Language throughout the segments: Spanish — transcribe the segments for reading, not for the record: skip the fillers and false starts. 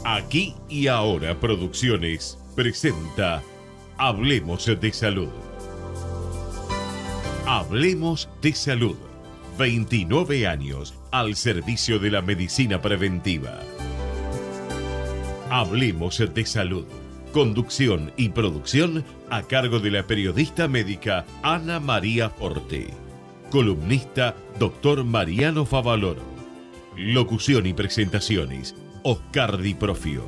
Aquí y Ahora Producciones presenta Hablemos de Salud. Hablemos de Salud. 29 años al servicio de la medicina preventiva. Hablemos de Salud. Conducción y producción a cargo de la periodista médica Ana María Forte. Columnista Dr. Mariano Favaloro. Locución y presentaciones Oscar Di Profio.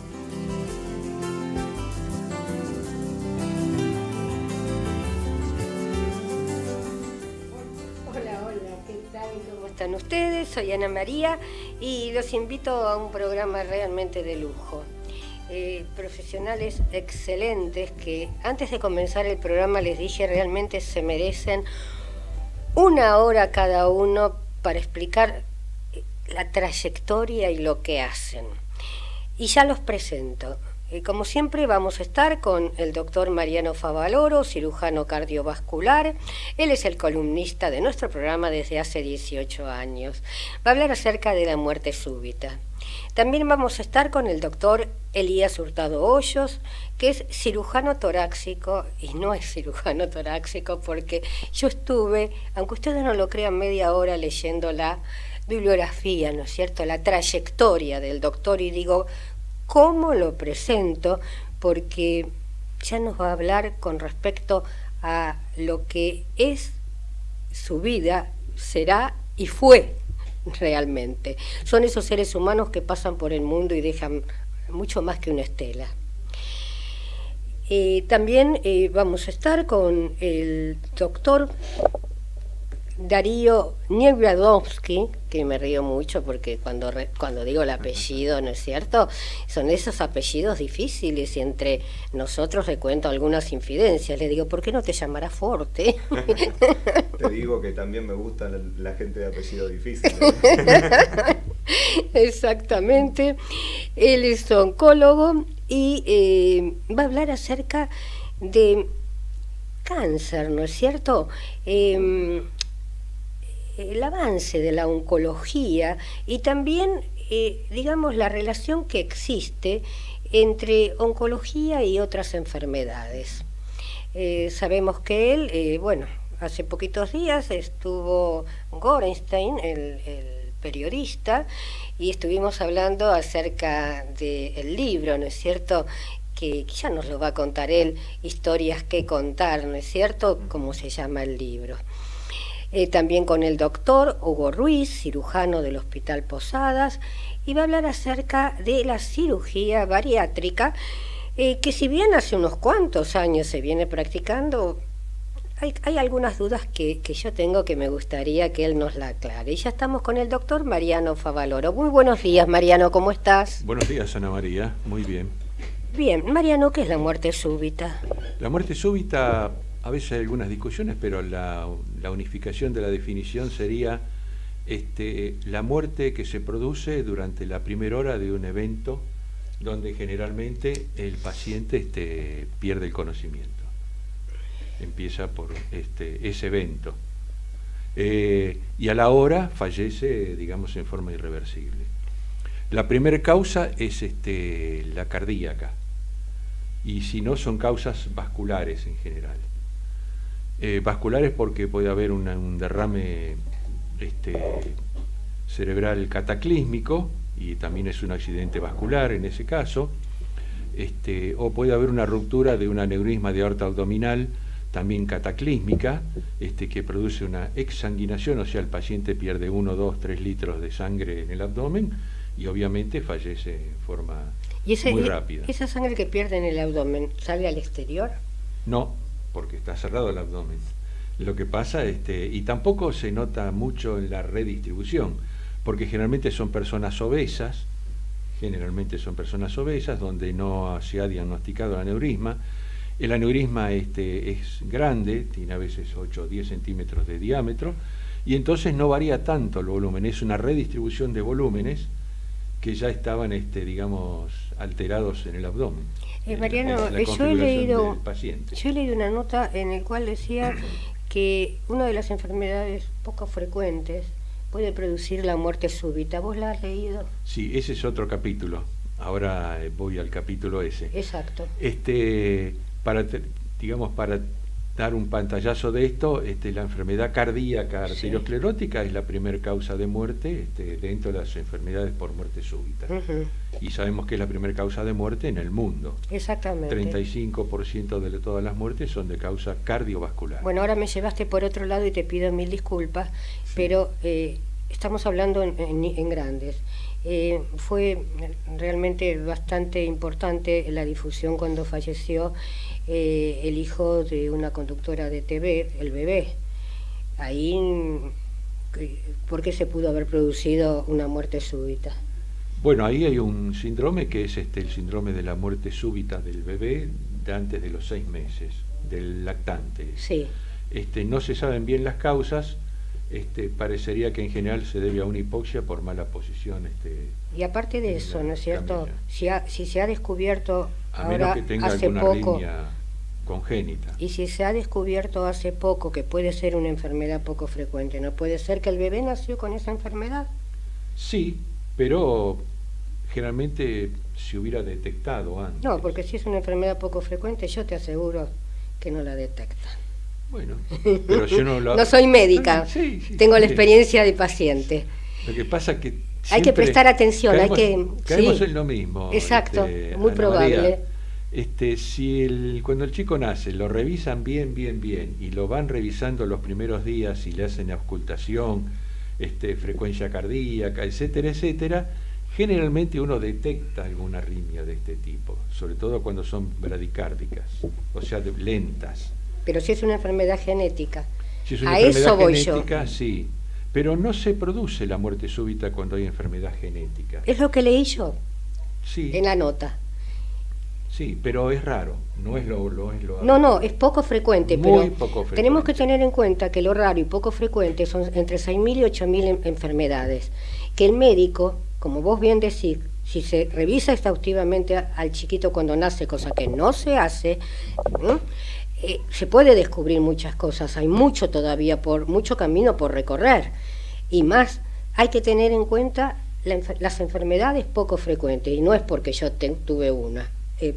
Hola, ¿qué tal? ¿Cómo están ustedes? Soy Ana María y los invito a un programa realmente de lujo. Profesionales excelentes que antes de comenzar el programa les dije realmente se merecen una hora cada uno para explicar la trayectoria y lo que hacen. Y ya los presento. Como siempre vamos a estar con el doctor Mariano Favaloro, cirujano cardiovascular. Él es el columnista de nuestro programa desde hace 18 años. Va a hablar acerca de la muerte súbita. También vamos a estar con el doctor Elías Hurtado Hoyos, que es cirujano torácico, y no es cirujano torácico porque yo estuve, aunque ustedes no lo crean, media hora leyendo la bibliografía, ¿no es cierto?, la trayectoria del doctor, y digo, ¿cómo lo presento? Porque ya nos va a hablar con respecto a lo que es su vida, será y fue realmente. Son esos seres humanos que pasan por el mundo y dejan mucho más que una estela. También vamos a estar con el doctor Darío Niewierowski, que me río mucho porque cuando digo el apellido, ¿no es cierto? Son esos apellidos difíciles y entre nosotros le cuento algunas infidencias. Le digo, ¿por qué no te llamarás Forte? Te digo que también me gusta la gente de apellido difícil. Exactamente. Él es oncólogo y va a hablar acerca de cáncer, ¿no es cierto? El avance de la oncología y también, digamos, la relación que existe entre oncología y otras enfermedades. Sabemos que él, hace poquitos días estuvo Gorenstein, el periodista, y estuvimos hablando acerca del libro, ¿no es cierto?, que ya nos lo va a contar él, Historias que contar, ¿no es cierto?, cómo se llama el libro. También con el doctor Hugo Ruiz, cirujano del Hospital Posadas, y va a hablar acerca de la cirugía bariátrica, que si bien hace unos cuantos años se viene practicando, hay algunas dudas que yo tengo que me gustaría que él nos la aclare. Y ya estamos con el doctor Mariano Favaloro. Muy buenos días, Mariano, ¿cómo estás? Buenos días, Ana María, muy bien. Bien, Mariano, ¿qué es la muerte súbita? La muerte súbita, a veces hay algunas discusiones, pero la unificación de la definición sería la muerte que se produce durante la primera hora de un evento donde generalmente el paciente pierde el conocimiento. Empieza por ese evento. Y a la hora fallece, digamos, en forma irreversible. La primera causa es la cardíaca, y si no, son causas vasculares en general. Vasculares porque puede haber un derrame cerebral cataclísmico, y también es un accidente vascular en ese caso, o puede haber una ruptura de un aneurisma de aorta abdominal, también cataclísmica, que produce una exsanguinación, o sea, el paciente pierde 1, 2, 3 litros de sangre en el abdomen y obviamente fallece en forma muy rápida. ¿Esa sangre que pierde en el abdomen sale al exterior? No, porque está cerrado el abdomen. Lo que pasa, y tampoco se nota mucho en la redistribución, porque generalmente son personas obesas, donde no se ha diagnosticado el aneurisma. El aneurisma es grande, tiene a veces 8 o 10 centímetros de diámetro, y entonces no varía tanto el volumen, es una redistribución de volúmenes que ya estaban, digamos, alterados en el abdomen. Mariano, yo he leído una nota en la cual decía que una de las enfermedades poco frecuentes puede producir la muerte súbita. ¿Vos la has leído? Sí, ese es otro capítulo. ahora voy al capítulo ese. Exacto. Para dar un pantallazo de esto, la enfermedad cardíaca arteriosclerótica es la primera causa de muerte dentro de las enfermedades por muerte súbita. Y sabemos que es la primera causa de muerte en el mundo. Exactamente. 35% de todas las muertes son de causa cardiovascular. Bueno, ahora me llevaste por otro lado y te pido mil disculpas, pero estamos hablando en grandes. Fue realmente bastante importante la difusión cuando falleció el hijo de una conductora de TV, el bebé. Ahí, ¿por qué se pudo haber producido una muerte súbita? Bueno, ahí hay un síndrome que es el síndrome de la muerte súbita del bebé de antes de los 6 meses, del lactante. Sí. No se saben bien las causas. Parecería que en general se debe a una hipoxia por mala posición. Y aparte de eso, ¿no es cierto? Si se ha descubierto a menos que tenga alguna arritmia congénita. Y si se ha descubierto hace poco que puede ser una enfermedad poco frecuente, ¿no puede ser que el bebé nació con esa enfermedad? Sí, pero generalmente se hubiera detectado antes. No, porque si es una enfermedad poco frecuente, yo te aseguro que no la detectan. Bueno, pero yo no soy médica, sí, tengo la experiencia de paciente. Lo que pasa es que hay que prestar atención, caemos en lo mismo. Exacto, muy probable. María, cuando el chico nace, lo revisan bien, y lo van revisando los primeros días y le hacen auscultación, frecuencia cardíaca, etcétera, etcétera, generalmente uno detecta alguna arritmia de este tipo, sobre todo cuando son bradicárdicas, o sea, lentas. Pero si es una enfermedad genética, si es una a enfermedad eso voy genética, yo. Sí, pero no se produce la muerte súbita cuando hay enfermedad genética. Es lo que leí yo en la nota. Sí, pero es raro, no es lo No, es poco frecuente, muy poco frecuente. Tenemos que tener en cuenta que lo raro y poco frecuente son entre 6.000 y 8.000 enfermedades, que el médico, como vos bien decís, si se revisa exhaustivamente al chiquito cuando nace, cosa que no se hace, se puede descubrir muchas cosas, hay mucho todavía, mucho camino por recorrer, y más, hay que tener en cuenta las enfermedades poco frecuentes, y no es porque yo tengo una,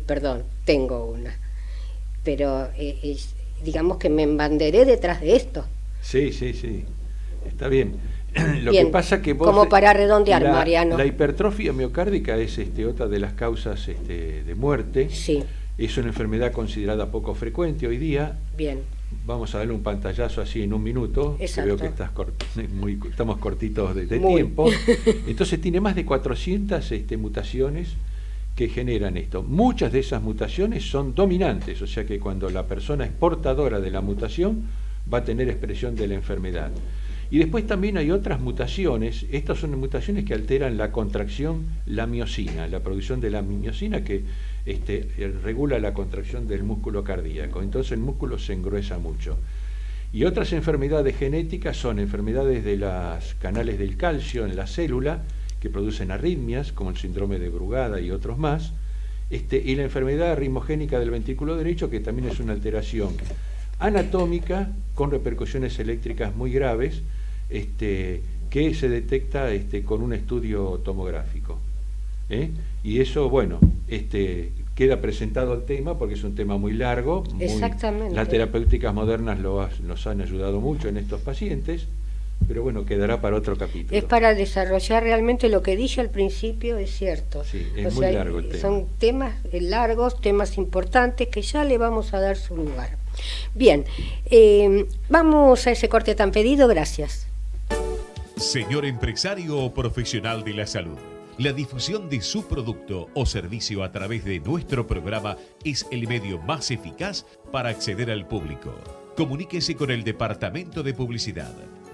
pero digamos que me embanderé detrás de esto. Sí, está bien. Lo que pasa que vos, como para redondear, Mariano. La hipertrofia miocárdica es otra de las causas de muerte. Sí. Es una enfermedad considerada poco frecuente hoy día. Bien. Vamos a darle un pantallazo así en un minuto. Exacto. Veo que estamos cortitos de tiempo. Entonces tiene más de 400 mutaciones que generan esto. Muchas de esas mutaciones son dominantes, o sea que cuando la persona es portadora de la mutación va a tener expresión de la enfermedad. Y después también hay otras mutaciones. Estas son mutaciones que alteran la contracción, la miosina, la producción de la miosina que regula la contracción del músculo cardíaco. Entonces el músculo se engruesa mucho. Y otras enfermedades genéticas son enfermedades de los canales del calcio en la célula, que producen arritmias, como el síndrome de Brugada y otros más, y la enfermedad arritmogénica del ventrículo derecho, que también es una alteración anatómica con repercusiones eléctricas muy graves, que se detecta con un estudio tomográfico. Y eso, bueno, queda presentado el tema porque es un tema muy largo. Exactamente. Las terapéuticas modernas nos han ayudado mucho en estos pacientes, pero bueno, quedará para otro capítulo. Es para desarrollar realmente lo que dije al principio, es cierto. Sí, es muy largo el tema. Son temas largos, temas importantes que ya le vamos a dar su lugar. Bien, vamos a ese corte tan pedido, gracias. Señor empresario o profesional de la salud, la difusión de su producto o servicio a través de nuestro programa es el medio más eficaz para acceder al público. Comuníquese con el Departamento de Publicidad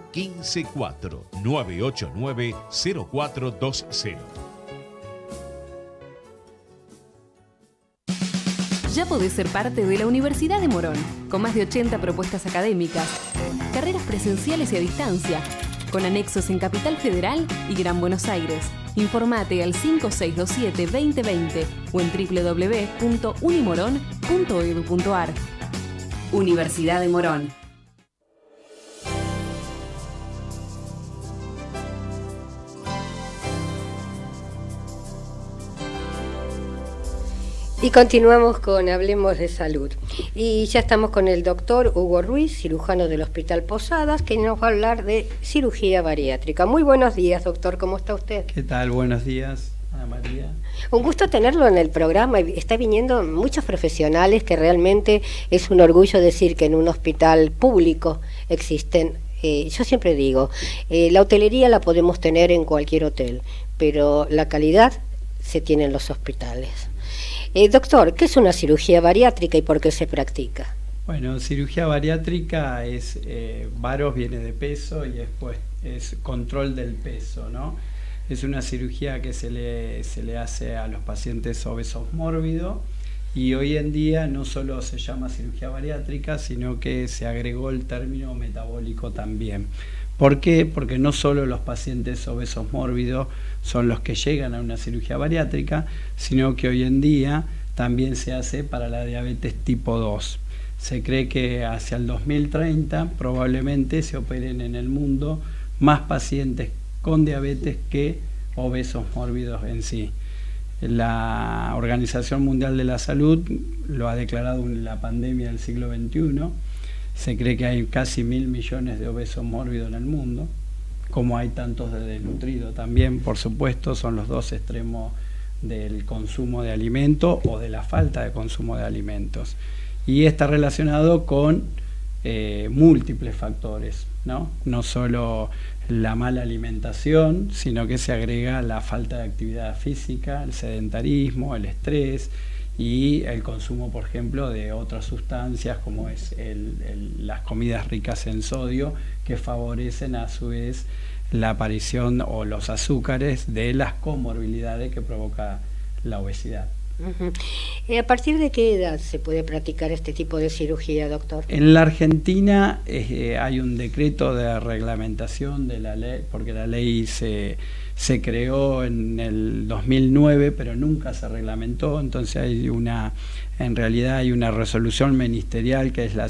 154-989-0420. Ya podés ser parte de la Universidad de Morón, con más de 80 propuestas académicas, carreras presenciales y a distancia, con anexos en Capital Federal y Gran Buenos Aires. Informate al 5627-2020 o en www.unimorón.edu.ar. Universidad de Morón. Y continuamos con Hablemos de Salud. Y ya estamos con el doctor Hugo Ruiz, cirujano del Hospital Posadas, que nos va a hablar de cirugía bariátrica. Muy buenos días, doctor, ¿cómo está usted? ¿Qué tal? Buenos días, Ana María. Un gusto tenerlo en el programa. Está viniendo muchos profesionales que realmente es un orgullo decir que en un hospital público existen. Yo siempre digo, la hotelería la podemos tener en cualquier hotel, pero la calidad se tiene en los hospitales. Doctor, ¿qué es una cirugía bariátrica y por qué se practica? Bueno, cirugía bariátrica es, varos viene de peso y después es control del peso, ¿no? Es una cirugía que se le hace a los pacientes obesos mórbidos y hoy en día no solo se llama cirugía bariátrica, sino que se agregó el término metabólico también. ¿Por qué? Porque no solo los pacientes obesos mórbidos son los que llegan a una cirugía bariátrica, sino que hoy en día también se hace para la diabetes tipo 2. Se cree que hacia el 2030 probablemente se operen en el mundo más pacientes con diabetes que obesos mórbidos en sí. La Organización Mundial de la Salud lo ha declarado en la pandemia del siglo XXI. Se cree que hay casi 1.000 millones de obesos mórbidos en el mundo, como hay tantos de desnutridos también, por supuesto, son los dos extremos del consumo de alimentos o de la falta de consumo de alimentos. Y está relacionado con múltiples factores, ¿no? No solo la mala alimentación, sino que se agrega la falta de actividad física, el sedentarismo, el estrés y el consumo, por ejemplo, de otras sustancias como es las comidas ricas en sodio, que favorecen a su vez la aparición o los azúcares de las comorbilidades que provoca la obesidad. ¿A partir de qué edad se puede practicar este tipo de cirugía, doctor? En la Argentina hay un decreto de reglamentación de la ley, porque la ley se creó en el 2009, pero nunca se reglamentó, entonces en realidad hay una resolución ministerial que es la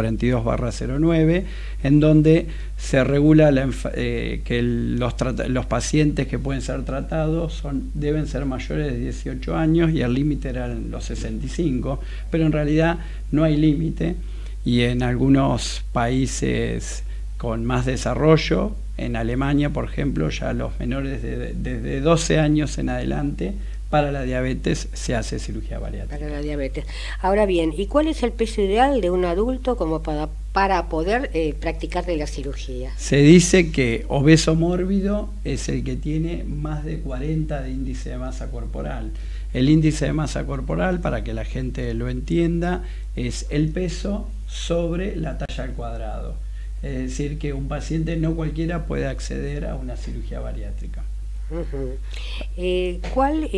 742/09, en donde se regula que los pacientes que pueden ser tratados deben ser mayores de 18 años y el límite eran los 65, pero en realidad no hay límite y en algunos países con más desarrollo, en Alemania, por ejemplo, ya los menores desde 12 años en adelante, para la diabetes se hace cirugía bariátrica. Para la diabetes. Ahora bien, ¿y cuál es el peso ideal de un adulto como para poder practicarle la cirugía? Se dice que obeso mórbido es el que tiene más de 40 de índice de masa corporal. El índice de masa corporal, para que la gente lo entienda, es el peso sobre la talla al cuadrado. Es decir, que un paciente no cualquiera puede acceder a una cirugía bariátrica. ¿Cuál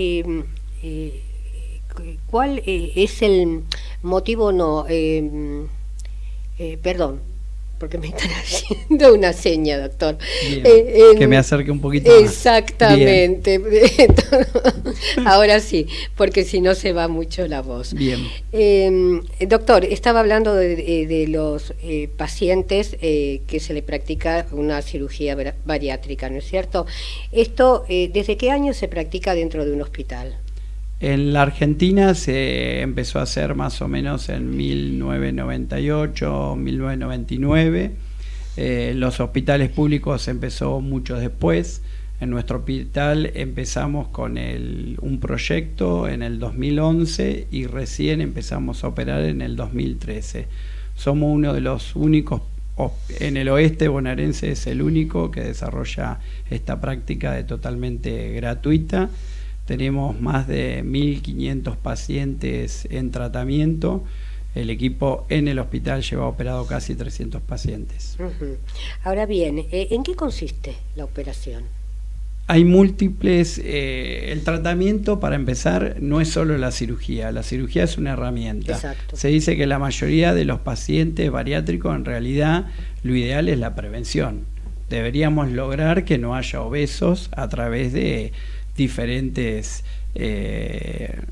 es el motivo perdón, porque me están haciendo una seña, doctor. Bien, que me acerque un poquito más. Exactamente. Ahora sí, porque si no se va mucho la voz. Bien. Doctor, estaba hablando de los pacientes que se le practica una cirugía bariátrica, ¿no es cierto? Esto, ¿desde qué año se practica dentro de un hospital? En la Argentina se empezó a hacer más o menos en 1998, 1999. Los hospitales públicos empezó mucho después. En nuestro hospital empezamos con un proyecto en el 2011 y recién empezamos a operar en el 2013. Somos uno de los únicos, en el oeste bonaerense es el único que desarrolla esta práctica de totalmente gratuita. Tenemos más de 1.500 pacientes en tratamiento. El equipo en el hospital lleva operado casi 300 pacientes. Ahora bien, ¿en qué consiste la operación? Hay múltiples. El tratamiento, para empezar, no es solo la cirugía. La cirugía es una herramienta. Exacto. Se dice que la mayoría de los pacientes bariátricos, en realidad, lo ideal es la prevención. Deberíamos lograr que no haya obesos a través de diferentes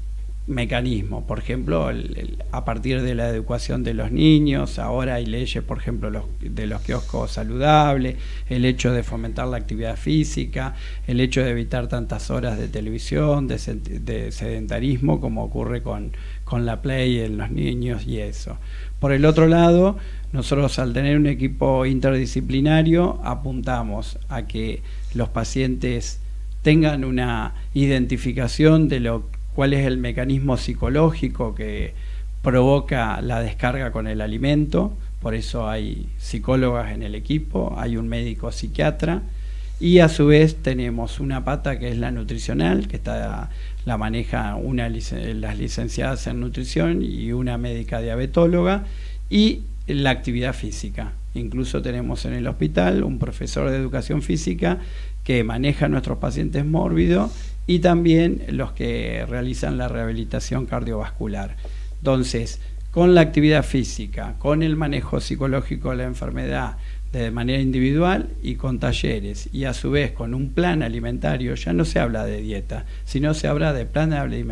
mecanismos. Por ejemplo, a partir de la educación de los niños, ahora hay leyes, por ejemplo, de los kioscos saludables, el hecho de fomentar la actividad física, el hecho de evitar tantas horas de televisión, de sedentarismo, como ocurre con la Play en los niños y eso. Por el otro lado, nosotros al tener un equipo interdisciplinario apuntamos a que los pacientes tengan una identificación de cuál es el mecanismo psicológico que provoca la descarga con el alimento. Por eso hay psicólogas en el equipo, hay un médico psiquiatra, y a su vez tenemos una pata que es la nutricional, que la maneja las licenciadas en nutrición y una médica diabetóloga, y la actividad física. Incluso tenemos en el hospital un profesor de educación física que maneja a nuestros pacientes mórbidos y también los que realizan la rehabilitación cardiovascular. Entonces, con la actividad física, con el manejo psicológico de la enfermedad de manera individual y con talleres, y a su vez con un plan alimentario, ya no se habla de dieta, sino se habla de plan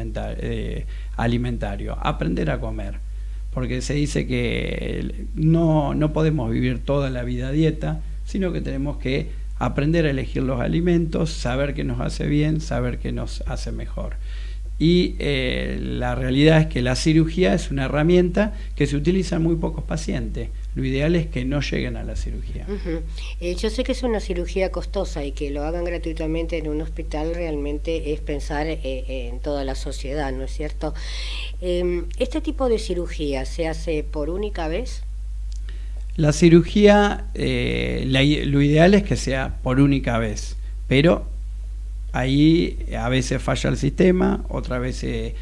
alimentario, aprender a comer, porque se dice que no podemos vivir toda la vida a dieta, sino que tenemos que aprender a elegir los alimentos, saber qué nos hace bien, saber qué nos hace mejor. Y la realidad es que la cirugía es una herramienta que se utiliza en muy pocos pacientes. Lo ideal es que no lleguen a la cirugía. Yo sé que es una cirugía costosa y que lo hagan gratuitamente en un hospital realmente es pensar en toda la sociedad, ¿no es cierto? ¿Este tipo de cirugía se hace por única vez? La cirugía, lo ideal es que sea por única vez, pero ahí a veces falla el sistema, otra vez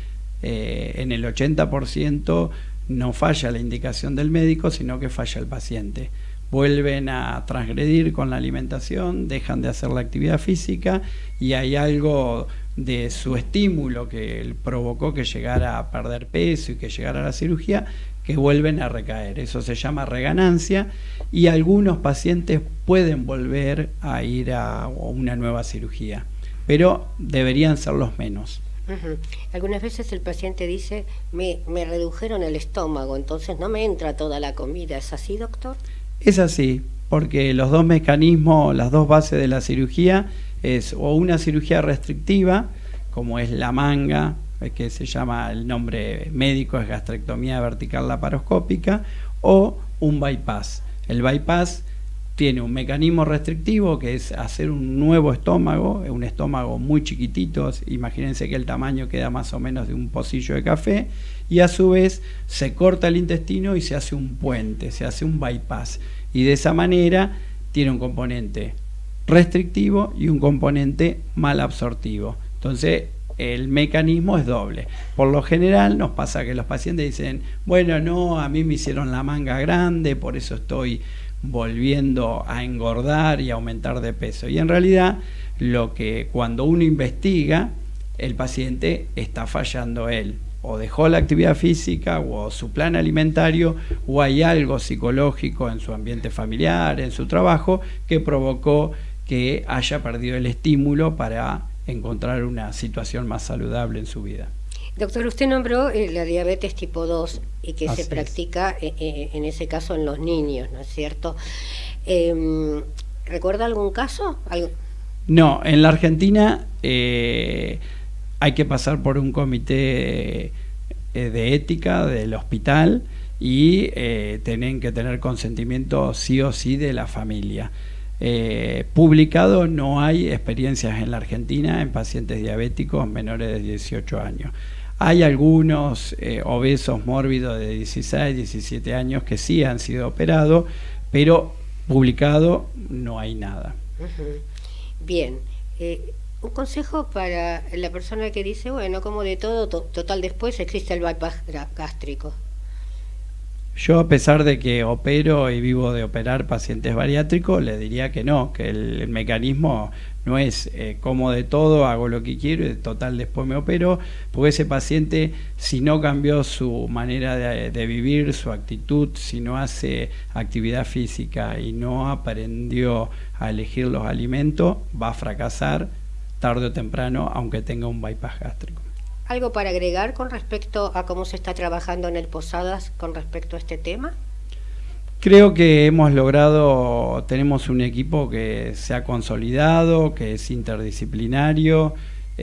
en el 80% no falla la indicación del médico, sino que falla el paciente. Vuelven a transgredir con la alimentación, dejan de hacer la actividad física y hay algo de su estímulo que provocó que llegara a perder peso y que llegara a la cirugía, que vuelven a recaer. Eso se llama reganancia y algunos pacientes pueden volver a ir a una nueva cirugía, pero deberían ser los menos. Algunas veces el paciente dice, me redujeron el estómago, entonces no me entra toda la comida. ¿Es así, doctor? Es así, porque los dos mecanismos, las dos bases de la cirugía es o una cirugía restrictiva, como es la manga, que se llama, el nombre médico es gastrectomía vertical laparoscópica, o un bypass. El bypass tiene un mecanismo restrictivo que es hacer un nuevo estómago, un estómago muy chiquitito, imagínense que el tamaño queda más o menos de un pocillo de café, y a su vez se corta el intestino y se hace un puente, se hace un bypass, y de esa manera tiene un componente restrictivo y un componente malabsortivo. Entonces el mecanismo es doble. Por lo general nos pasa que los pacientes dicen, bueno, no, a mí me hicieron la manga grande, por eso estoy volviendo a engordar y aumentar de peso. Y en realidad cuando uno investiga, el paciente está fallando él. O dejó la actividad física, o su plan alimentario, o hay algo psicológico en su ambiente familiar, en su trabajo, que provocó que haya perdido el estímulo para encontrar una situación más saludable en su vida. Doctor, usted nombró la diabetes tipo 2 y que se practica en ese caso en los niños, ¿no es cierto? ¿Recuerda algún caso? No, en la Argentina hay que pasar por un comité de ética del hospital y tienen que tener consentimiento sí o sí de la familia. Publicado no hay experiencias en la Argentina en pacientes diabéticos menores de 18 años. Hay algunos obesos mórbidos de 16, 17 años que sí han sido operados, pero publicado no hay nada. Bien, un consejo para la persona que dice, bueno, como de todo, total después existe el bypass gástrico. Yo, a pesar de que opero y vivo de operar pacientes bariátricos, le diría que no, que el mecanismo no es como de todo, hago lo que quiero y total después me opero, porque ese paciente, si no cambió su manera de vivir, su actitud, si no hace actividad física y no aprendió a elegir los alimentos, va a fracasar tarde o temprano, aunque tenga un bypass gástrico. ¿Algo para agregar con respecto a cómo se está trabajando en el Posadas con respecto a este tema? Creo que hemos logrado, tenemos un equipo que se ha consolidado, que es interdisciplinario,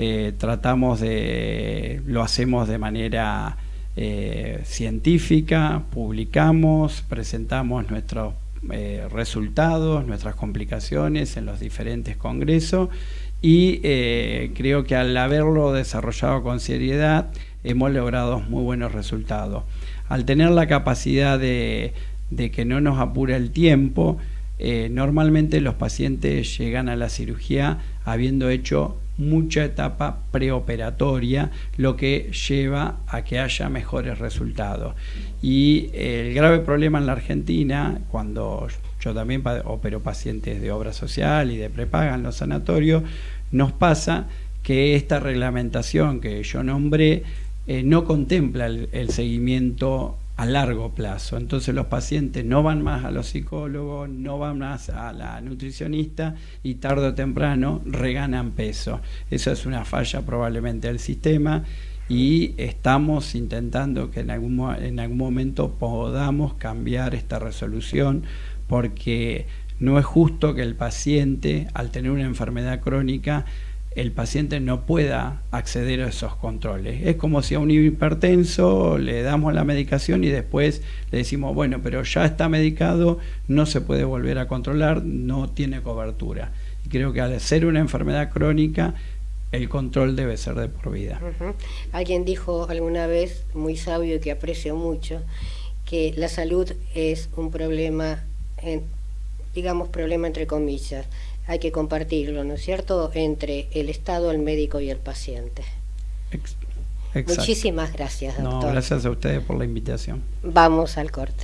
lo hacemos de manera científica, publicamos, presentamos nuestros resultados, nuestras complicaciones en los diferentes congresos y creo que al haberlo desarrollado con seriedad hemos logrado muy buenos resultados. Al tener la capacidad de que no nos apura el tiempo, normalmente los pacientes llegan a la cirugía habiendo hecho mucha etapa preoperatoria, lo que lleva a que haya mejores resultados. Y el grave problema en la Argentina, cuando yo también opero pacientes de obra social y de prepaga en los sanatorios, nos pasa que esta reglamentación que yo nombré no contempla el seguimiento a largo plazo. Entonces los pacientes no van más a los psicólogos, no van más a la nutricionista y tarde o temprano reganan peso. Eso es una falla probablemente del sistema y estamos intentando que en algún momento podamos cambiar esta resolución, porque no es justo que el paciente, al tener una enfermedad crónica, el paciente no pueda acceder a esos controles. Es como si a un hipertenso le damos la medicación y después le decimos, bueno, pero ya está medicado, no se puede volver a controlar, no tiene cobertura. Y creo que al ser una enfermedad crónica, el control debe ser de por vida. Alguien dijo alguna vez, muy sabio y que aprecio mucho, que la salud es un problema, digamos problema entre comillas, hay que compartirlo, ¿no es cierto?, entre el Estado, el médico y el paciente. Exacto. Muchísimas gracias, doctor. No, gracias a ustedes por la invitación. Vamos al corte.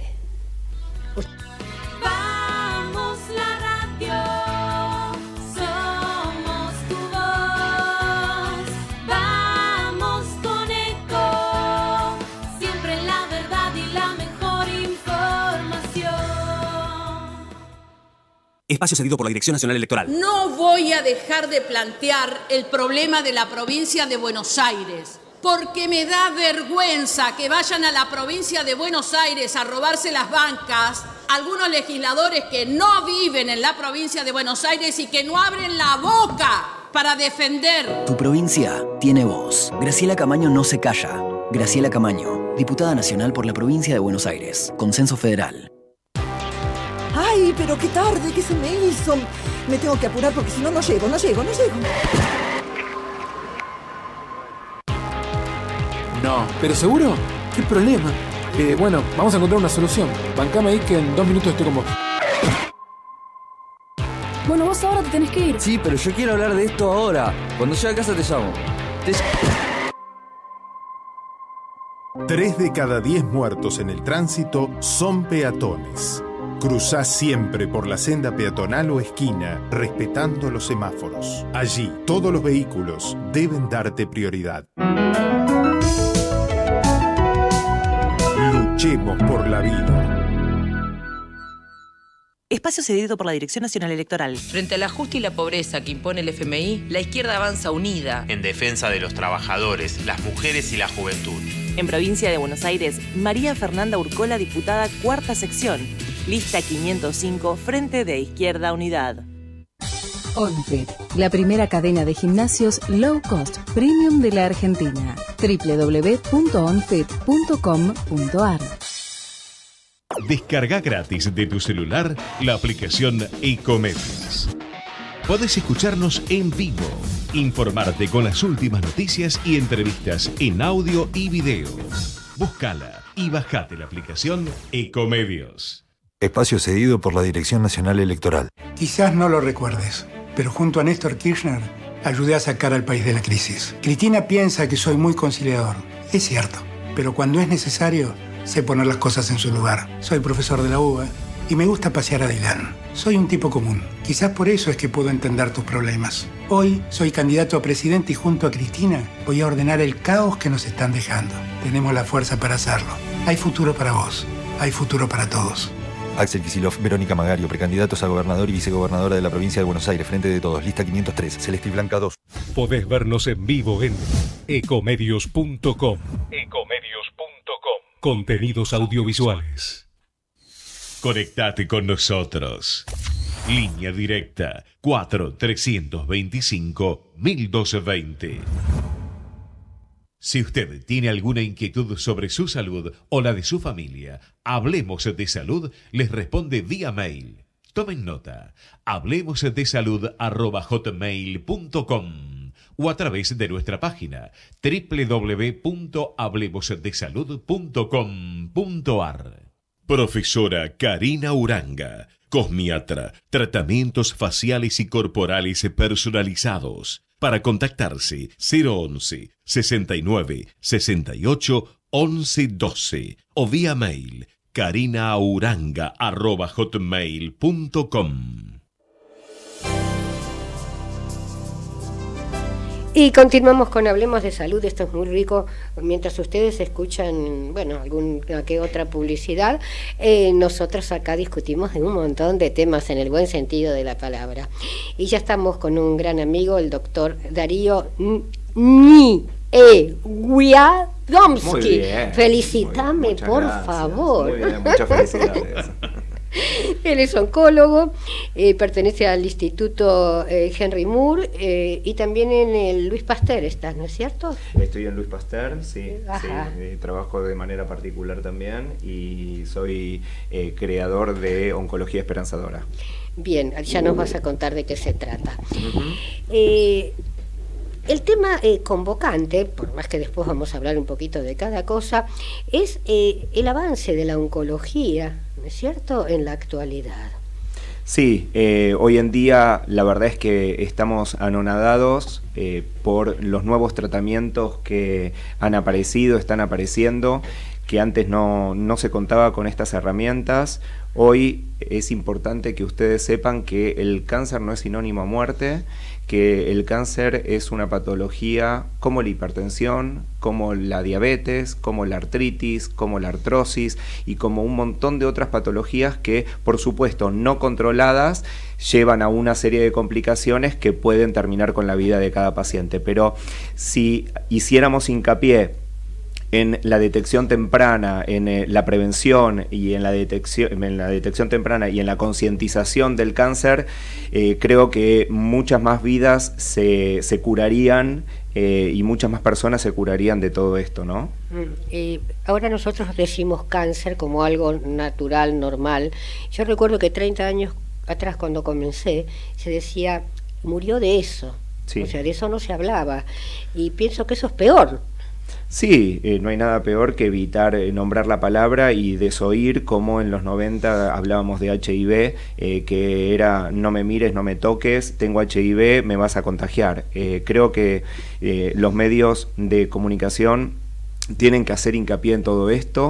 Vamos la radio, somos tu voz. Vamos con Eco, siempre la verdad y la mejor información. Espacio cedido por la Dirección Nacional Electoral. No voy a dejar de plantear el problema de la provincia de Buenos Aires, porque me da vergüenza que vayan a la provincia de Buenos Aires a robarse las bancas algunos legisladores que no viven en la provincia de Buenos Aires y que no abren la boca para defender. Tu provincia tiene voz. Graciela Camaño no se calla. Graciela Camaño, diputada nacional por la provincia de Buenos Aires. Consenso Federal. ¡Ay, pero qué tarde! ¿Qué se me hizo? Me tengo que apurar porque si no, no llego. No, ¿pero seguro? ¿Qué problema? Bueno, vamos a encontrar una solución. Bancame ahí que en 2 minutos estoy con vos. Bueno, vos ahora te tenés que ir. Sí, pero yo quiero hablar de esto ahora. Cuando llegue a casa te llamo. 3 de cada 10 muertos en el tránsito son peatones. Cruzá siempre por la senda peatonal o esquina, respetando los semáforos. Allí, todos los vehículos deben darte prioridad. Luchemos por la vida. Espacio cedido por la Dirección Nacional Electoral. Frente al ajuste y la pobreza que impone el FMI, la izquierda avanza unida en defensa de los trabajadores, las mujeres y la juventud. En provincia de Buenos Aires, María Fernanda Urcola, diputada cuarta sección. Lista 505, Frente de Izquierda Unidad. OnFit, la primera cadena de gimnasios low cost premium de la Argentina. www.onfit.com.ar. Descarga gratis de tu celular la aplicación Ecomedios. Podés escucharnos en vivo, informarte con las últimas noticias y entrevistas en audio y video. Búscala y bajate la aplicación Ecomedios. Espacio cedido por la Dirección Nacional Electoral. Quizás no lo recuerdes, pero junto a Néstor Kirchner ayudé a sacar al país de la crisis. Cristina piensa que soy muy conciliador. Es cierto, pero cuando es necesario, sé poner las cosas en su lugar. Soy profesor de la UBA y me gusta pasear a Dylan. Soy un tipo común. Quizás por eso es que puedo entender tus problemas. Hoy soy candidato a presidente y junto a Cristina voy a ordenar el caos que nos están dejando. Tenemos la fuerza para hacerlo. Hay futuro para vos. Hay futuro para todos. Axel Kicillof, Verónica Magario, precandidatos a gobernador y vicegobernadora de la provincia de Buenos Aires, Frente de Todos, lista 503, Celeste y Blanca 2. Podés vernos en vivo en Ecomedios.com. Contenidos audiovisuales. Conectate con nosotros. Línea directa 4-325-1220. Si usted tiene alguna inquietud sobre su salud o la de su familia, Hablemos de Salud les responde vía mail. Tomen nota, hablemosdesalud@hotmail.com o a través de nuestra página www.hablemosdesalud.com.ar. Profesora Karina Uranga, cosmiatra, tratamientos faciales y corporales personalizados. Para contactarse 011 69 68 11 12 o vía mail karinauranga@hotmail.com. Y continuamos con Hablemos de Salud. Esto es muy rico. Mientras ustedes escuchan, bueno, alguna que otra publicidad, nosotros acá discutimos de un montón de temas en el buen sentido de la palabra. Y ya estamos con un gran amigo, el doctor Darío Wiadomski. Felicítame, por favor. Muy bien, muchas felicidades. Él es oncólogo, pertenece al Instituto Henry Moore y también en el Luis Pasteur estás, ¿no es cierto? Estoy en Luis Pasteur, sí, trabajo de manera particular también y soy creador de Oncología Esperanzadora. Bien, ya nos vas a contar de qué se trata. El tema convocante, por más que después vamos a hablar un poquito de cada cosa, es el avance de la oncología, ¿no es cierto?, en la actualidad. Sí, hoy en día la verdad es que estamos anonadados por los nuevos tratamientos que han aparecido, están apareciendo, que antes no se contaba con estas herramientas. Hoy es importante que ustedes sepan que el cáncer no es sinónimo a muerte, que el cáncer es una patología como la hipertensión, como la diabetes, como la artritis, como la artrosis y como un montón de otras patologías que, por supuesto, no controladas, llevan a una serie de complicaciones que pueden terminar con la vida de cada paciente. Pero si hiciéramos hincapié en la detección temprana, en la prevención y en la detección temprana y en la concientización del cáncer, creo que muchas más vidas se curarían y muchas más personas se curarían de todo esto, ¿no? Ahora nosotros decimos cáncer como algo natural, normal. Yo recuerdo que 30 años atrás, cuando comencé, se decía, murió de eso. Sí. O sea, de eso no se hablaba. Y pienso que eso es peor. Sí, no hay nada peor que evitar nombrar la palabra y desoír, como en los 90 hablábamos de HIV, que era no me mires, no me toques, tengo HIV, me vas a contagiar. Creo que los medios de comunicación tienen que hacer hincapié en todo esto.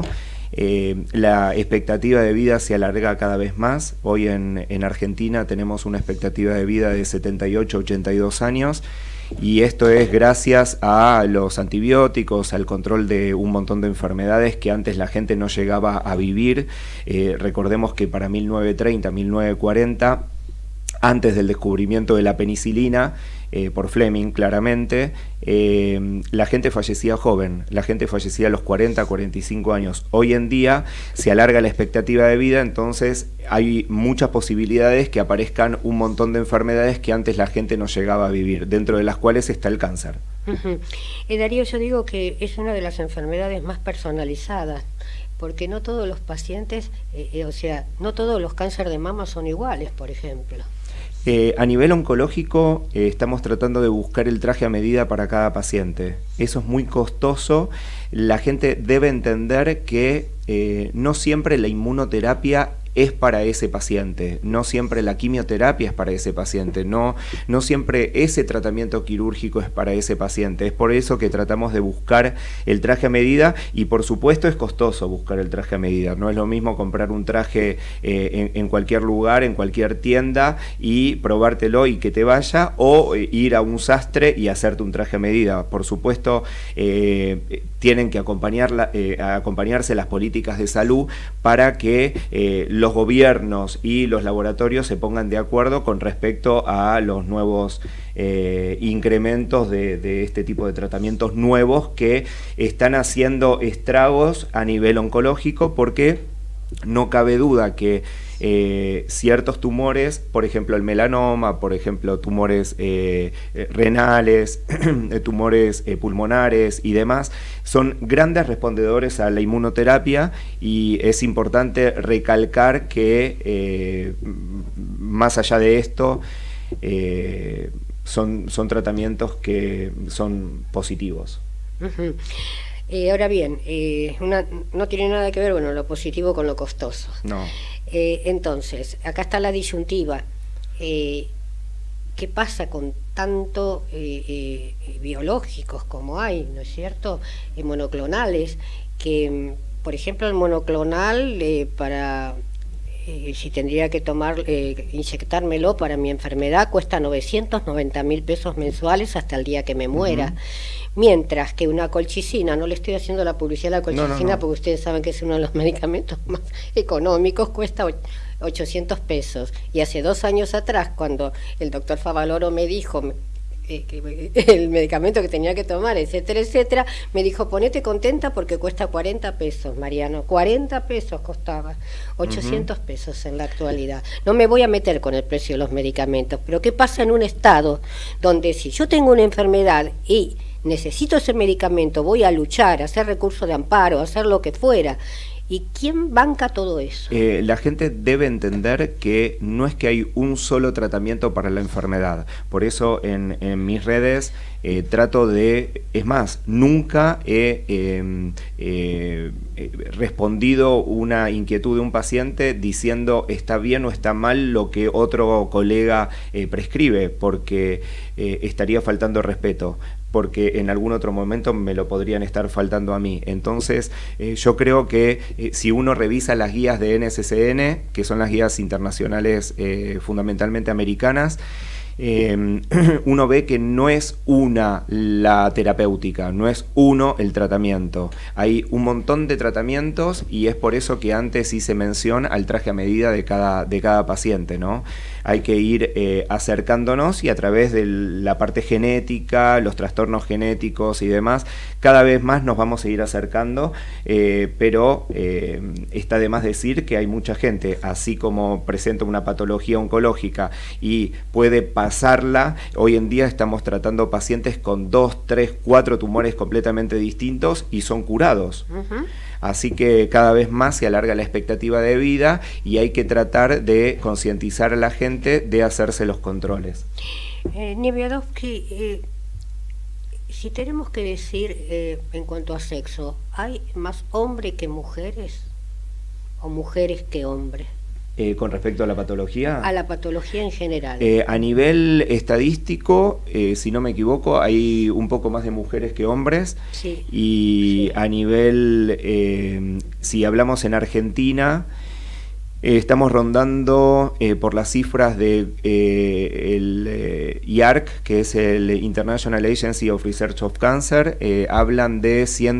La expectativa de vida se alarga cada vez más. Hoy en Argentina tenemos una expectativa de vida de 78, 82 años. Y esto es gracias a los antibióticos, al control de un montón de enfermedades que antes la gente no llegaba a vivir. Recordemos que para 1930, 1940, antes del descubrimiento de la penicilina, por Fleming claramente, la gente fallecía joven, la gente fallecía a los 40, 45 años. Hoy en día se alarga la expectativa de vida, entonces hay muchas posibilidades que aparezcan un montón de enfermedades que antes la gente no llegaba a vivir, dentro de las cuales está el cáncer. Darío, yo digo que es una de las enfermedades más personalizadas, porque no todos los pacientes, o sea, no todos los cánceres de mama son iguales, por ejemplo. A nivel oncológico estamos tratando de buscar el traje a medida para cada paciente. Eso es muy costoso. La gente debe entender que no siempre la inmunoterapia es para ese paciente, no siempre la quimioterapia es para ese paciente, no siempre ese tratamiento quirúrgico es para ese paciente. Es por eso que tratamos de buscar el traje a medida y por supuesto es costoso buscar el traje a medida. No es lo mismo comprar un traje en cualquier lugar, en cualquier tienda y probártelo y que te vaya, o ir a un sastre y hacerte un traje a medida. Por supuesto tienen que acompañarse las políticas de salud para que los gobiernos y los laboratorios se pongan de acuerdo con respecto a los nuevos incrementos de este tipo de tratamientos nuevos que están haciendo estragos a nivel oncológico, porque no cabe duda que ciertos tumores, por ejemplo el melanoma, por ejemplo tumores renales, tumores pulmonares y demás, son grandes respondedores a la inmunoterapia, y es importante recalcar que más allá de esto son tratamientos que son positivos. Ahora bien, no tiene nada que ver, bueno, lo positivo con lo costoso. No. Entonces, acá está la disyuntiva. ¿Qué pasa con tanto biológicos como hay, ¿no es cierto? Monoclonales, que, por ejemplo, el monoclonal si tendría que inyectármelo para mi enfermedad, cuesta 990.000 pesos mensuales hasta el día que me muera. Mientras que una colchicina, no le estoy haciendo la publicidad a la colchicina, porque ustedes saben que es uno de los medicamentos más económicos, cuesta 800 pesos. Y hace 2 años atrás, cuando el doctor Favaloro me dijo que el medicamento que tenía que tomar, etcétera, etcétera, me dijo, ponete contenta porque cuesta 40 pesos, Mariano, 40 pesos costaba, 800 pesos en la actualidad. No me voy a meter con el precio de los medicamentos, pero ¿qué pasa en un estado donde si yo tengo una enfermedad y necesito ese medicamento, voy a luchar, a hacer recurso de amparo, a hacer lo que fuera? ¿Y quién banca todo eso? La gente debe entender que no es que hay un solo tratamiento para la enfermedad. Por eso en mis redes trato de... Es más, nunca he respondido una inquietud de un paciente diciendo está bien o está mal lo que otro colega prescribe, porque estaría faltando respeto, porque en algún otro momento me lo podrían estar faltando a mí. Entonces, yo creo que si uno revisa las guías de NCCN, que son las guías internacionales fundamentalmente americanas, uno ve que no es una la terapéutica, no es uno el tratamiento. Hay un montón de tratamientos, y es por eso que antes hice mención al traje a medida de cada paciente, ¿no? Hay que ir acercándonos, y a través de la parte genética, los trastornos genéticos y demás, cada vez más nos vamos a ir acercando, pero está de más decir que hay mucha gente, así como presenta una patología oncológica y puede pasarla, hoy en día estamos tratando pacientes con 2, 3, 4 tumores completamente distintos y son curados. Así que cada vez más se alarga la expectativa de vida, y hay que tratar de concientizar a la gente de hacerse los controles. Niewiadowski, si tenemos que decir en cuanto a sexo, ¿hay más hombres que mujeres o mujeres que hombres? Con respecto a la patología. A la patología en general. A nivel estadístico, si no me equivoco, hay un poco más de mujeres que hombres. Sí. Y a nivel, si hablamos en Argentina, estamos rondando por las cifras de el IARC, que es el International Agency of Research of Cancer, hablan de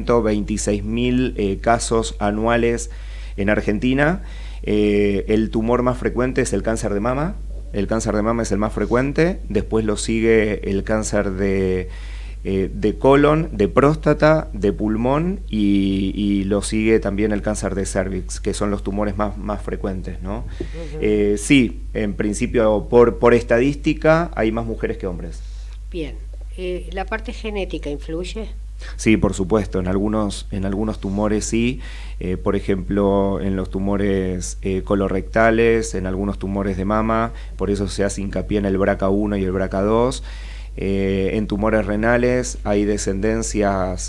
126.000 casos anuales en Argentina. El tumor más frecuente es el cáncer de mama. El cáncer de mama es el más frecuente. Después lo sigue el cáncer de colon, de próstata, de pulmón, y lo sigue también el cáncer de cervix, que son los tumores más frecuentes, ¿no? Sí, en principio, por estadística, hay más mujeres que hombres. Bien. ¿La parte genética influye? Sí, por supuesto, en algunos tumores sí, por ejemplo en los tumores colorectales, en algunos tumores de mama, por eso se hace hincapié en el BRCA1 y el BRCA2. En tumores renales hay descendencias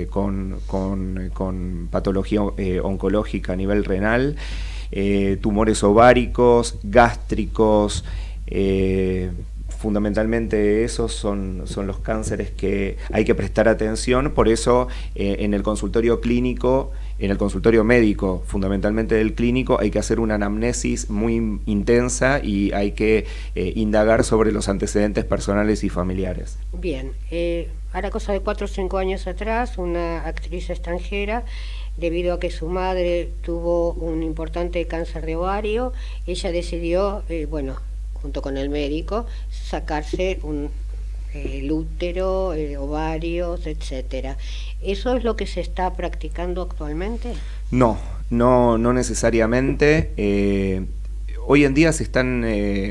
con patología oncológica a nivel renal, tumores ováricos, gástricos, fundamentalmente esos son los cánceres que hay que prestar atención. Por eso en el consultorio clínico, en el consultorio médico, fundamentalmente del clínico, hay que hacer una anamnesis muy intensa y hay que indagar sobre los antecedentes personales y familiares. Bien, hará cosa de 4 o 5 años atrás, una actriz extranjera, debido a que su madre tuvo un importante cáncer de ovario, ella decidió, junto con el médico, sacarse el útero, ovarios, etcétera. ¿Eso es lo que se está practicando actualmente? No necesariamente. Hoy en día se están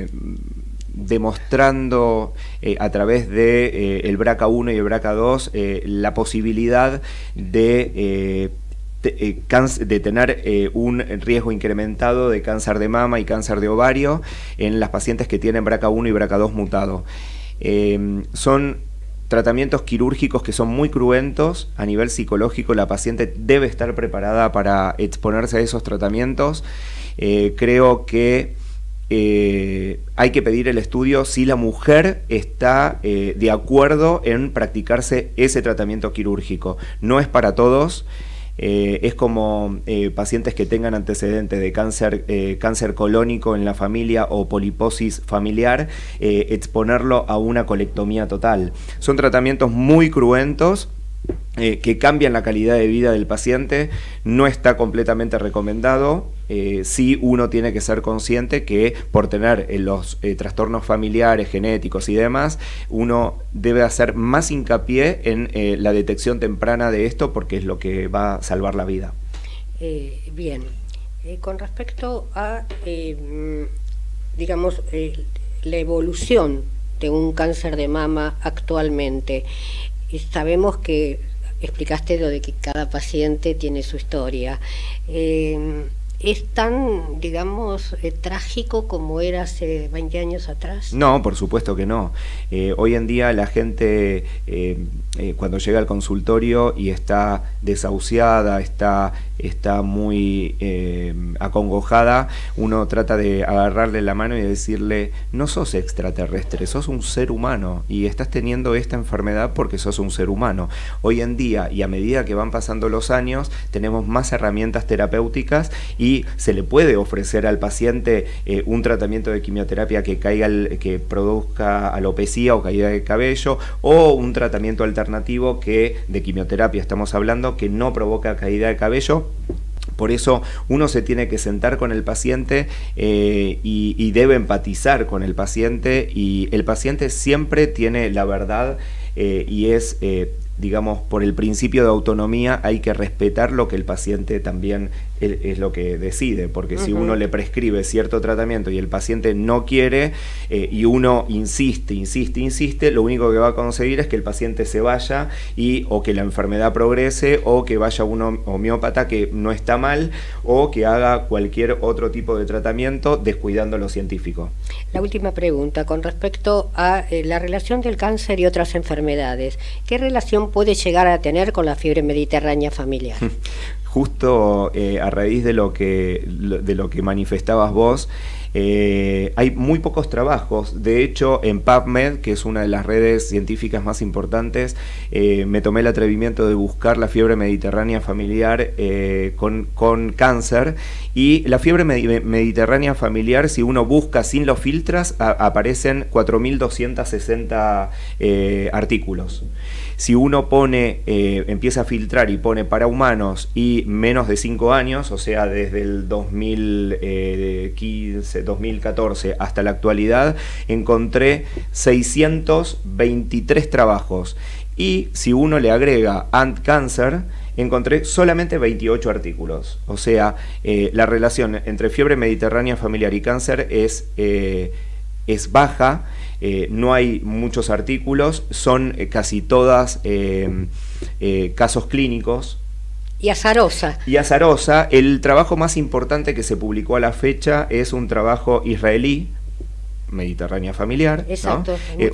demostrando a través de el BRCA1 y el BRCA2 la posibilidad de tener un riesgo incrementado de cáncer de mama y cáncer de ovario en las pacientes que tienen BRCA1 y BRCA2 mutado. Son tratamientos quirúrgicos que son muy cruentos. A nivel psicológico, la paciente debe estar preparada para exponerse a esos tratamientos. Creo que hay que pedir el estudio si la mujer está de acuerdo en practicarse ese tratamiento quirúrgico. No es para todos. Es como pacientes que tengan antecedentes de cáncer colónico en la familia o poliposis familiar, exponerlo a una colectomía total. Son tratamientos muy cruentos que cambian la calidad de vida del paciente. No está completamente recomendado. Sí, uno tiene que ser consciente que por tener los trastornos familiares, genéticos y demás, uno debe hacer más hincapié en la detección temprana de esto, porque es lo que va a salvar la vida. Bien, con respecto a, la evolución de un cáncer de mama actualmente, sabemos que explicaste lo de que cada paciente tiene su historia. ¿Es tan, trágico como era hace 20 años atrás? No, por supuesto que no. Hoy en día la gente, cuando llega al consultorio y está desahuciada, está muy acongojada, uno trata de agarrarle la mano y decirle: no sos extraterrestre, sos un ser humano y estás teniendo esta enfermedad porque sos un ser humano. Hoy en día, y a medida que van pasando los años, tenemos más herramientas terapéuticas y se le puede ofrecer al paciente un tratamiento de quimioterapia que produzca alopecia o caída de cabello, o un tratamiento alternativo de quimioterapia estamos hablando, que no provoca caída de cabello. Por eso uno se tiene que sentar con el paciente y debe empatizar con el paciente, y el paciente siempre tiene la verdad y es... por el principio de autonomía hay que respetar lo que el paciente también es lo que decide, porque si uno le prescribe cierto tratamiento y el paciente no quiere y uno insiste, lo único que va a conseguir es que el paciente se vaya o que la enfermedad progrese, o que vaya a un homeópata, que no está mal, o que haga cualquier otro tipo de tratamiento descuidando lo científico. La última pregunta, con respecto a la relación del cáncer y otras enfermedades. ¿Qué relación puede llegar a tener con la fiebre mediterránea familiar? Justo a raíz de lo que manifestabas vos, hay muy pocos trabajos. De hecho, en PubMed, que es una de las redes científicas más importantes, me tomé el atrevimiento de buscar la fiebre mediterránea familiar con cáncer, y la fiebre mediterránea familiar, si uno busca sin los filtros, aparecen 4.260 artículos. Si uno empieza a filtrar y pone para humanos y menos de 5 años, o sea, desde el 2015, 2014 hasta la actualidad, encontré 623 trabajos. Y si uno le agrega Ant Cancer, encontré solamente 28 artículos. O sea, la relación entre fiebre mediterránea familiar y cáncer es baja. No hay muchos artículos, son casi todas casos clínicos. Y azarosa. El trabajo más importante que se publicó a la fecha es un trabajo israelí, Mediterránea familiar. Exacto.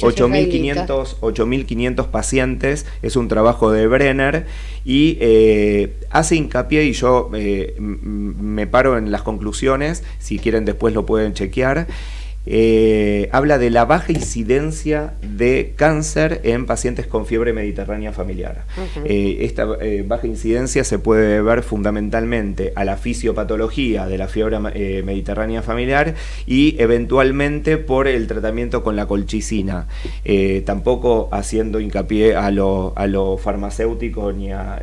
8.500 pacientes, es un trabajo de Brenner, y hace hincapié, y yo me paro en las conclusiones, si quieren después lo pueden chequear, habla de la baja incidencia de cáncer en pacientes con fiebre mediterránea familiar. Esta baja incidencia se puede ver fundamentalmente a la fisiopatología de la fiebre mediterránea familiar y eventualmente por el tratamiento con la colchicina, tampoco haciendo hincapié a lo farmacéutico ni a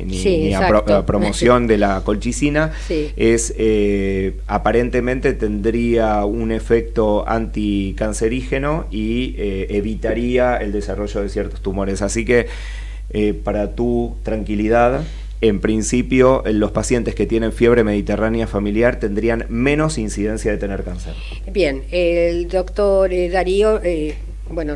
promoción de la colchicina. Sí. Aparentemente tendría un efecto anticancerígeno y evitaría el desarrollo de ciertos tumores. Así que para tu tranquilidad, en principio los pacientes que tienen fiebre mediterránea familiar tendrían menos incidencia de tener cáncer. Bien, el doctor Darío, bueno,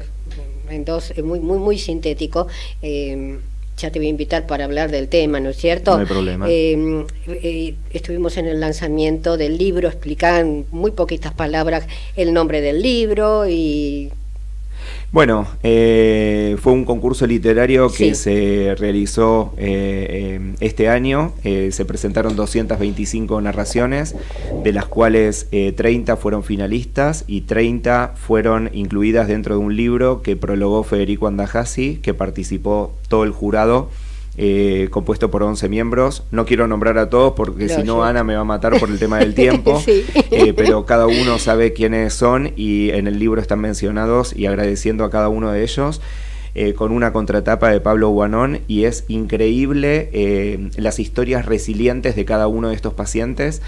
muy sintético, ya te voy a invitar para hablar del tema, ¿no es cierto? No hay problema. Estuvimos en el lanzamiento del libro, explican en muy poquitas palabras el nombre del libro y... Bueno, fue un concurso literario que se realizó este año. Se presentaron 225 narraciones, de las cuales 30 fueron finalistas y 30 fueron incluidas dentro de un libro que prologó Federico Andajasi, que participó todo el jurado, compuesto por 11 miembros. No quiero nombrar a todos porque si no Ana me va a matar por el tema del tiempo. Pero cada uno sabe quiénes son y en el libro están mencionados, y agradeciendo a cada uno de ellos, con una contratapa de Pablo Guanón, y es increíble las historias resilientes de cada uno de estos pacientes.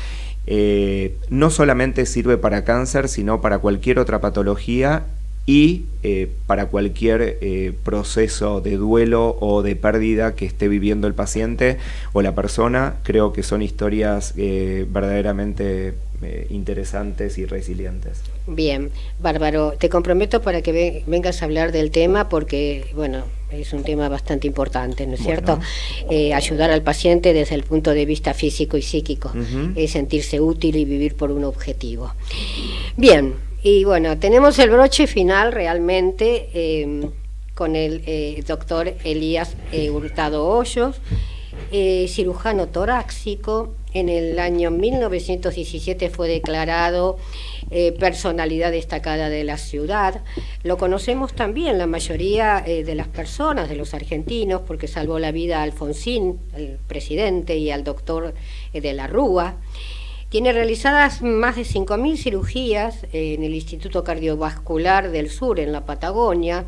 No solamente sirve para cáncer, sino para cualquier otra patología y para cualquier proceso de duelo o de pérdida que esté viviendo el paciente o la persona. Creo que son historias verdaderamente interesantes y resilientes. Bien, Bárbaro, te comprometo para que vengas a hablar del tema porque, bueno, es un tema bastante importante, ¿no es cierto? Ayudar al paciente desde el punto de vista físico y psíquico, sentirse útil y vivir por un objetivo. Bien, y bueno, tenemos el broche final realmente con el doctor Elías Hurtado Hoyos, cirujano torácico. En el año 1917 fue declarado personalidad destacada de la ciudad. Lo conocemos también la mayoría de las personas, de los argentinos, porque salvó la vida a Alfonsín, el presidente, y al doctor de la Rúa. Tiene realizadas más de 5.000 cirugías en el Instituto Cardiovascular del Sur, en la Patagonia.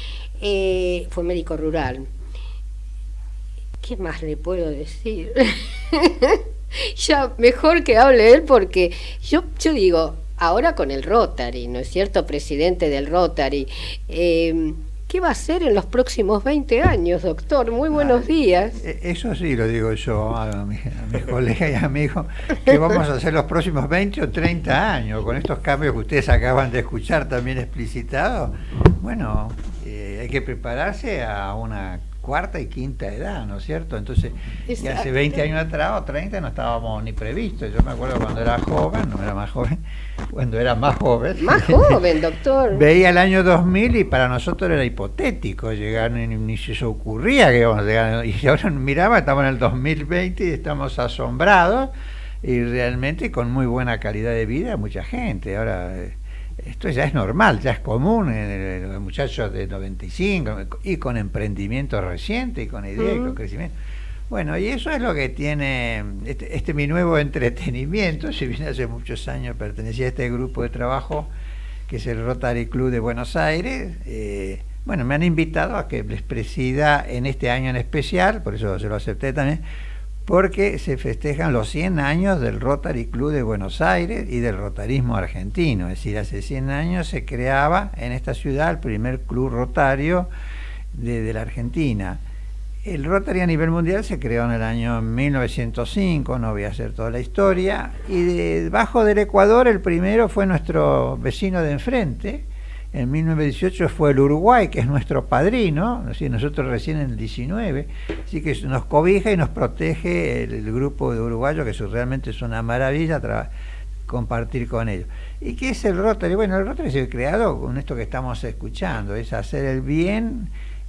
Fue médico rural. ¿Qué más le puedo decir? Ya mejor que hable él, porque yo digo, ahora con el Rotary, ¿no es cierto? Presidente del Rotary, ¿qué va a hacer en los próximos 20 años, doctor? Muy buenos días. Eso sí lo digo yo a mis colegas y amigos, que vamos a hacer los próximos 20 o 30 años, con estos cambios que ustedes acaban de escuchar también explicitados. Bueno, hay que prepararse a una cuarta y quinta edad, ¿no es cierto? Entonces, ya hace 20 años atrás o 30 no estábamos ni previstos. Yo me acuerdo cuando era joven, no era más joven, cuando era más joven. Más joven, doctor. Veía el año 2000 y para nosotros era hipotético llegar, ni se os ocurría que íbamos a llegar. Y ahora miraba, estamos en el 2020 y estamos asombrados, y realmente con muy buena calidad de vida mucha gente. Ahora... esto ya es normal, ya es común en los muchachos de 95 y con emprendimiento reciente y con ideas y con crecimiento. Bueno, y eso es lo que tiene este mi nuevo entretenimiento. Si bien hace muchos años pertenecía a este grupo de trabajo que es el Rotary Club de Buenos Aires, bueno, me han invitado a que les presida en este año en especial, por eso se lo acepté también, porque se festejan los 100 años del Rotary Club de Buenos Aires y del rotarismo argentino. Es decir, hace 100 años se creaba en esta ciudad el primer club rotario de la Argentina. El Rotary a nivel mundial se creó en el año 1905, no voy a hacer toda la historia, y debajo del Ecuador el primero fue nuestro vecino de enfrente. En 1918 fue el Uruguay, que es nuestro padrino, así nosotros recién en el 19, así que nos cobija y nos protege el grupo de uruguayos, que realmente es una maravilla compartir con ellos. ¿Y qué es el Rotary? Bueno, el Rotary se ha creado con esto que estamos escuchando, es hacer el bien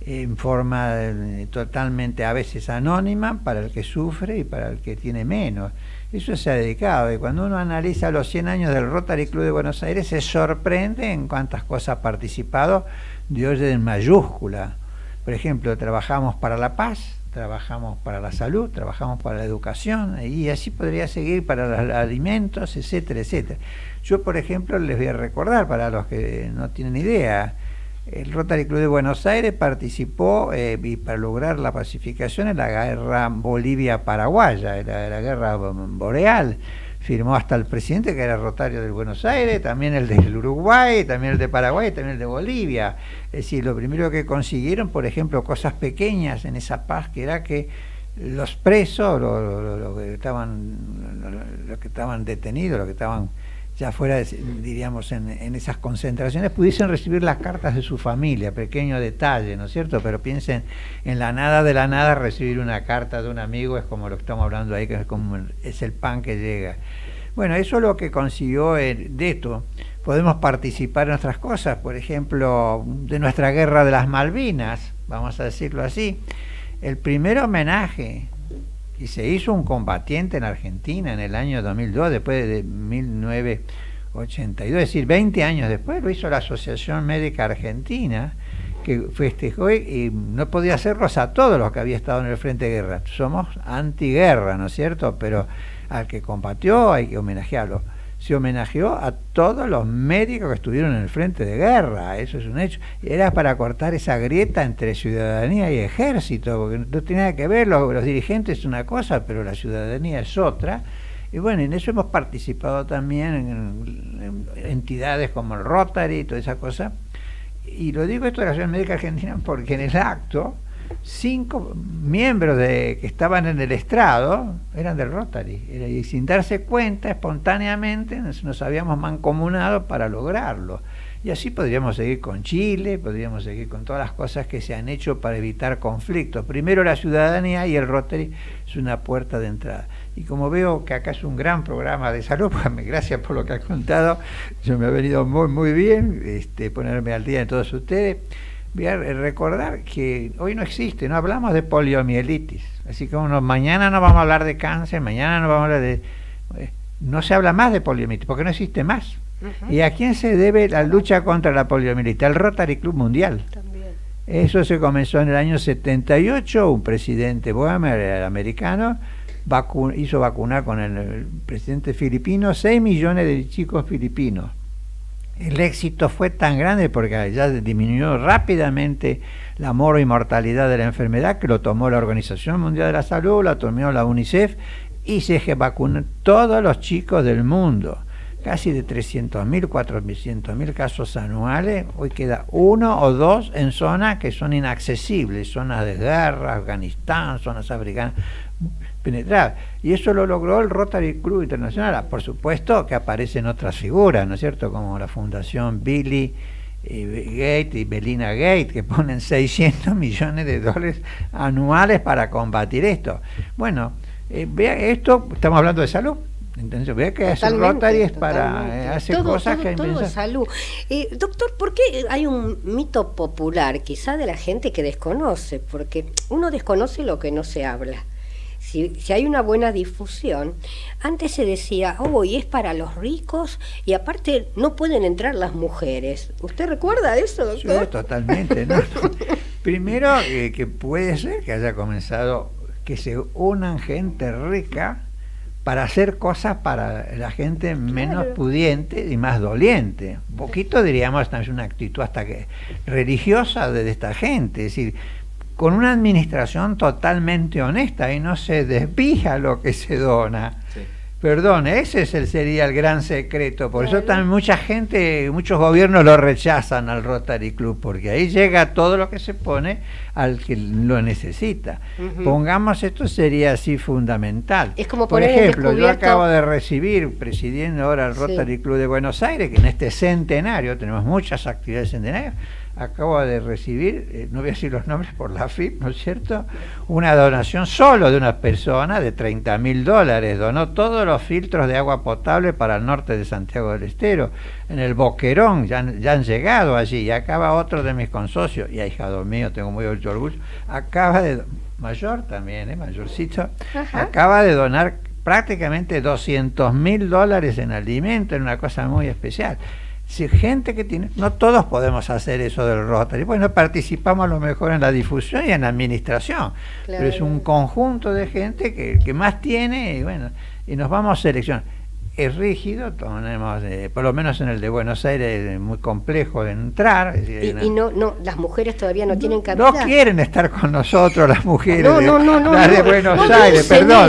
en forma totalmente a veces anónima para el que sufre y para el que tiene menos. Eso se ha dedicado, y cuando uno analiza los 100 años del Rotary Club de Buenos Aires se sorprende en cuántas cosas ha participado de orden en mayúscula. Por ejemplo, trabajamos para la paz, trabajamos para la salud, trabajamos para la educación, y así podría seguir para los alimentos, etcétera, etcétera. Yo, por ejemplo, les voy a recordar, para los que no tienen idea, el Rotary Club de Buenos Aires participó y para lograr la pacificación en la guerra Bolivia-Paraguaya, la guerra boreal. Firmó hasta el presidente, que era Rotario del Buenos Aires, también el del Uruguay, también el de Paraguay, también el de Bolivia. Es decir, lo primero que consiguieron, por ejemplo, cosas pequeñas en esa paz, que era que los presos, los que estaban detenidos, los que estaban ya fuera, diríamos, en esas concentraciones, pudiesen recibir las cartas de su familia. Pequeño detalle, ¿no es cierto? Pero piensen, en la nada de la nada recibir una carta de un amigo es como lo que estamos hablando ahí, que es el pan que llega. Bueno, eso es lo que consiguió de esto. Podemos participar en otras cosas, por ejemplo, de nuestra guerra de las Malvinas, vamos a decirlo así. El primer homenaje y se hizo un combatiente en Argentina en el año 2002, después de 1982, es decir, 20 años después, lo hizo la Asociación Médica Argentina, que festejó, y no podía hacerlos a todos los que había estado en el frente de guerra. Somos antiguerra, ¿no es cierto? Pero al que combatió hay que homenajearlo. Se homenajeó a todos los médicos que estuvieron en el frente de guerra, eso es un hecho. Era para cortar esa grieta entre ciudadanía y ejército, porque no tiene nada que ver, los dirigentes es una cosa, pero la ciudadanía es otra. Y bueno, en eso hemos participado también en entidades como el Rotary y toda esa cosa. Y lo digo esto de la Asociación Médica Argentina porque en el acto 5 miembros que estaban en el estrado eran del Rotary, y sin darse cuenta, espontáneamente nos habíamos mancomunado para lograrlo. Y así podríamos seguir con Chile, podríamos seguir con todas las cosas que se han hecho para evitar conflictos. Primero la ciudadanía, y el Rotary es una puerta de entrada. Y como veo que acá es un gran programa de salud, pues gracias por lo que has contado, yo me ha venido muy bien ponerme al día de todos ustedes. Voy a recordar que hoy no existe, no hablamos de poliomielitis, así que mañana no vamos a hablar de cáncer, mañana no vamos a hablar de... no se habla más de poliomielitis, porque no existe más. ¿Y a quién se debe la lucha contra la poliomielitis? Al Rotary Club Mundial. También. Eso se comenzó en el año 78, un presidente Boehmer, el americano, hizo vacunar con el presidente filipino 6 millones de chicos filipinos. El éxito fue tan grande porque ya disminuyó rápidamente la mortalidad de la enfermedad, que lo tomó la Organización Mundial de la Salud, lo tomó la UNICEF, y se vacunan todos los chicos del mundo. Casi de 300.000, 400.000 casos anuales. Hoy queda 1 o 2 en zonas que son inaccesibles, zonas de guerra, Afganistán, zonas africanas penetradas. Y eso lo logró el Rotary Club Internacional. Por supuesto que aparecen otras figuras, ¿no es cierto?, como la Fundación Billy Gates y Melinda Gates, que ponen $600 millones anuales para combatir esto. Bueno, vea esto, estamos hablando de salud. Entonces, vea que hace Rotary es para hace cosas que hay todo salud. Doctor, ¿por qué hay un mito popular, quizá de la gente que desconoce? Porque uno desconoce lo que no se habla. Si hay una buena difusión, antes se decía, y es para los ricos, y aparte no pueden entrar las mujeres. ¿Usted recuerda eso, doctor? Sí, totalmente, ¿no? Primero, que puede ser que haya comenzado que se unan gente rica para hacer cosas para la gente menos pudiente y más doliente. Un poquito, diríamos, es una actitud hasta que religiosa de esta gente, es decir, con una administración totalmente honesta, y no se desvía lo que se dona. Sí. Perdón, ese sería el gran secreto. Por eso también mucha gente, muchos gobiernos lo rechazan al Rotary Club, porque ahí llega todo lo que se pone al que lo necesita. Pongamos, esto sería así fundamental. Es como por ejemplo, yo acabo de recibir, presidiendo ahora el Rotary Club de Buenos Aires, que en este centenario, tenemos muchas actividades centenarias, acabo de recibir, no voy a decir los nombres por la FIP, ¿no es cierto?, una donación solo de una persona de $30.000. Donó todos los filtros de agua potable para el norte de Santiago del Estero. En el Boquerón ya han llegado allí. Y acaba otro de mis consocios, y ahijado mío, tengo muy mucho orgullo, acaba de, mayor también, mayorcito, acaba de donar prácticamente $200.000 en alimento, en una cosa muy especial. Si gente que tiene, no todos podemos hacer eso del Rotary, bueno, participamos a lo mejor en la difusión y en la administración, pero es un conjunto de gente que más tiene, y bueno, y nos vamos a seleccionar. Es rígido, tenemos, por lo menos en el de Buenos Aires, es muy complejo de entrar. Es decir, y no, las mujeres todavía no tienen cabida. No quieren estar con nosotros las mujeres no, las de Buenos Aires, perdón,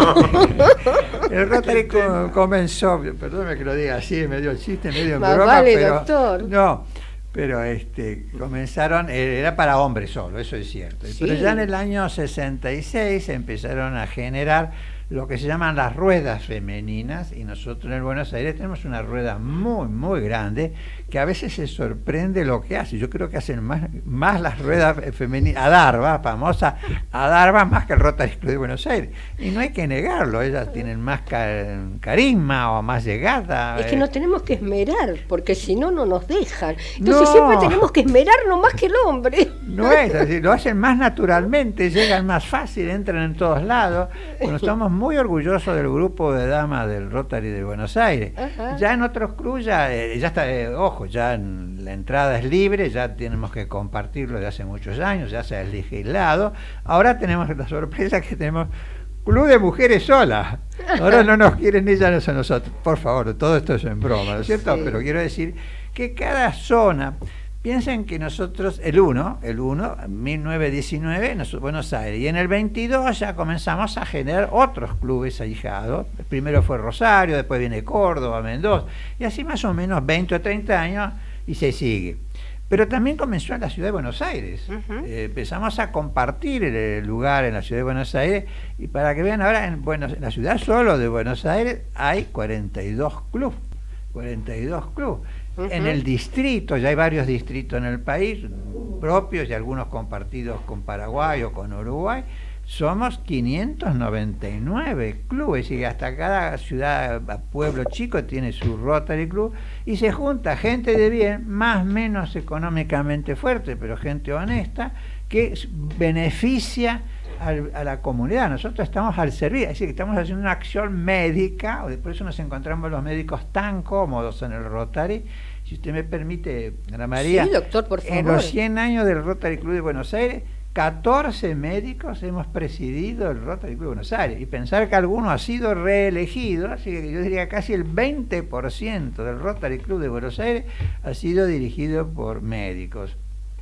no. El Rotary comenzó, perdóname que lo diga así, medio chiste, medio en broma, vale, pero doctor. No, pero comenzaron, era para hombres solo, eso es cierto. Sí. Pero ya en el año 66 empezaron a generar lo que se llaman las ruedas femeninas, y nosotros en el Buenos Aires tenemos una rueda muy, muy grande, que a veces se sorprende lo que hace. Yo creo que hacen más las ruedas femeninas, Adarva, famosa Adarva, más que el Rotary Club de Buenos Aires. Y no hay que negarlo, ellas tienen más carisma o más llegada. Es que nos tenemos que esmerar, porque si no, no nos dejan. Entonces siempre tenemos que esmerarnos más que el hombre. No es así, lo hacen más naturalmente, llegan más fácil, entran en todos lados. Bueno, estamos muy orgullosos del grupo de damas del Rotary de Buenos Aires. Ya en otros clubes ya está, ojo, ya la entrada es libre, ya tenemos que compartirlo de hace muchos años, ya se ha legislado. Ahora tenemos la sorpresa que tenemos club de mujeres solas. Ahora no nos quieren ellas a nosotros. Por favor, todo esto es en broma, ¿no es cierto? Sí. Pero quiero decir que cada zona, piensen que nosotros, el 1, 1919, Buenos Aires, y en el 22 ya comenzamos a generar otros clubes ahijados. Primero fue Rosario, después viene Córdoba, Mendoza, y así más o menos 20 o 30 años, y se sigue. Pero también comenzó en la ciudad de Buenos Aires. Empezamos a compartir el lugar en la ciudad de Buenos Aires, y para que vean ahora, en la ciudad solo de Buenos Aires hay 42 clubes. 42 clubes. En el distrito, ya hay varios distritos en el país, propios y algunos compartidos con Paraguay o con Uruguay, somos 599 clubes, y hasta cada ciudad, pueblo chico tiene su Rotary Club, y se junta gente de bien, más o menos económicamente fuerte, pero gente honesta, que beneficia a la comunidad. Nosotros estamos al servicio, es decir, que estamos haciendo una acción médica, por eso nos encontramos los médicos tan cómodos en el Rotary. Si usted me permite, Ana María, sí, doctor, por favor. En los 100 años del Rotary Club de Buenos Aires, 14 médicos hemos presidido el Rotary Club de Buenos Aires, y pensar que alguno ha sido reelegido, así que yo diría casi el 20% del Rotary Club de Buenos Aires ha sido dirigido por médicos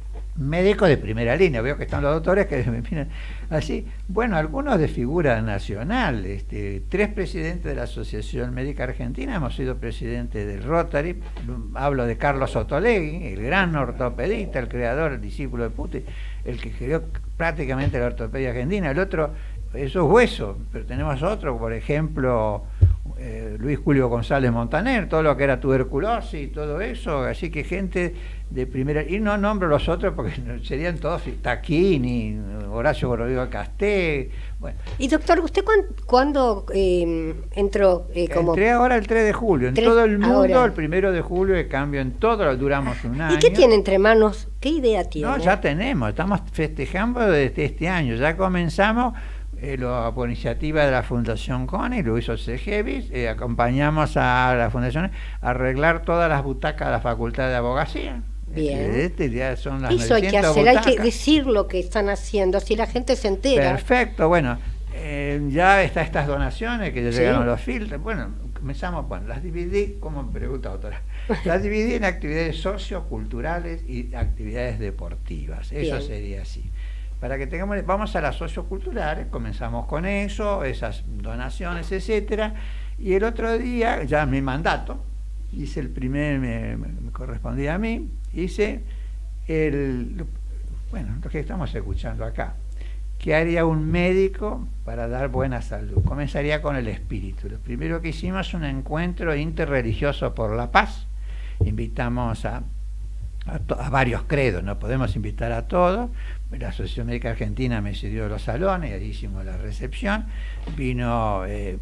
de primera línea. Veo que están los doctores que me miran así, bueno, algunos de figura nacional, 3 presidentes de la Asociación Médica Argentina hemos sido presidentes del Rotary. Hablo de Carlos Ottolenghi, el gran ortopedista, el creador, el discípulo de Putin, el que creó prácticamente la ortopedia argentina. El otro, eso es hueso, pero tenemos otro, por ejemplo, Luis Julio González Montaner, todo lo que era tuberculosis y todo eso, así que gente de primera, y no nombro los otros porque serían todos, Tacchini, Horacio Rodrigo Casté. Bueno. Y doctor, ¿usted cuándo entró como...? Entré ahora el 3 de julio, en todo el mundo ahora. El 1 de julio de cambio en todo, duramos un año. ¿Y qué tiene entre manos? ¿Qué idea tiene? No, ya tenemos, estamos festejando desde este año, ya comenzamos por iniciativa de la Fundación CONI, lo hizo CGEVIS, acompañamos a la Fundación a arreglar todas las butacas de la Facultad de Abogacía. Bien. Ya son las eso hay que hacer, butacas. Hay que decir lo que están haciendo, así la gente se entera. Perfecto, bueno, ya está estas donaciones que ya llegaron los filtros. Bueno, comenzamos, las dividí, como me pregunta doctora, las dividí en actividades socioculturales y actividades deportivas. Eso bien. Sería así. Para que tengamos, vamos a las socioculturales, comenzamos con eso, esas donaciones, etcétera, y el otro día, ya mi mandato, hice el primer, me correspondía a mí, hice lo que estamos escuchando acá, ¿qué haría un médico para dar buena salud? Comenzaría con el espíritu. Lo primero que hicimos un encuentro interreligioso por la paz, invitamos a a varios credos, no podemos invitar a todos. La Asociación Médica Argentina me cedió los salones, ahí hicimos la recepción, vino el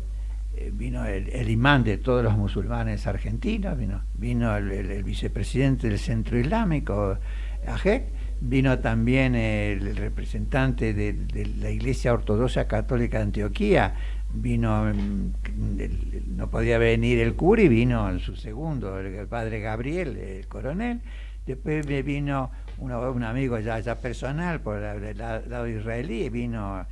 imán de todos los musulmanes argentinos, vino el vicepresidente del Centro Islámico, AJEC, vino también el representante de la Iglesia Ortodoxa Católica de Antioquía, vino, no podía venir el cura y vino su segundo, el padre Gabriel, el coronel. Después me vino un amigo ya personal por el lado israelí, vino